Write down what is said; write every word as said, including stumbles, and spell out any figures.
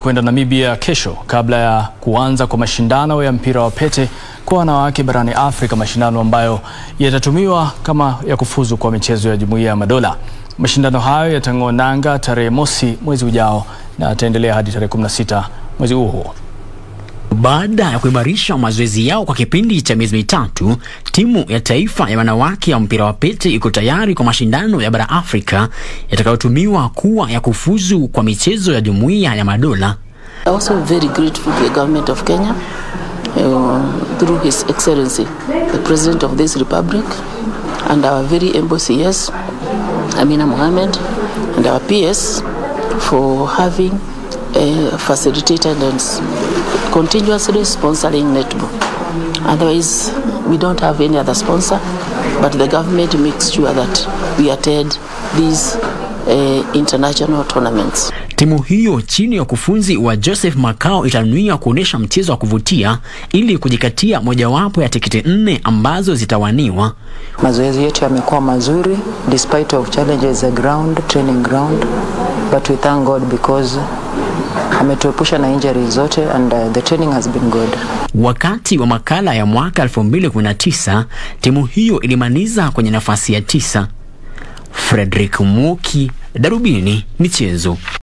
Kwenda Namibia kesho kabla ya kuanza kwa mashindano ya mpira wa pete kwa wanawake barani Afrika, mashindano ambayo yatatumiwa kama ya kufuzu kwa michezo ya Jumuiya ya madola. Mashindano hayo yatang'oa nanga tarehe mosi mwezi ujao na yataendelea hadi tarehe kumi na sita mwezi huo. Baada ya kuimarisha mazoezi yao kwa kipindi cha miezi mitatu, timu ya taifa ya wanawake ya mpira wa pete iko tayari kwa mashindano ya Barani Afrika yatakayotumiwa kuwa ya kufuzu kwa michezo ya Jumuiya ya madola. Also very grateful to the government of Kenya uh, through His Excellency the President of this Republic and our very embassy, yes, Amina Mohammed, and our P S for having uh, facilitated and continuously sponsoring netball. Otherwise, we don't have any other sponsor, but the government makes sure that we attend these uh, international tournaments. Timu hiyo chini ya kufunzi wa Joseph Makao itanuia kuonesha mchezo wa kuvutia ili kujikatia mojawapo ya tiketi nne ambazo zitawaniwa. Mazoezi yetu yamekuwa mazuri despite of challenges at ground, training ground, but we thank God because ametuepusha na injuries zote and uh, the training has been good. Wakati wa makala ya mwaka elfu mbili kumi na tisa, timu hiyo ilimaliza kwenye nafasi ya tisa. Frederick Muki, Darubini Michezo.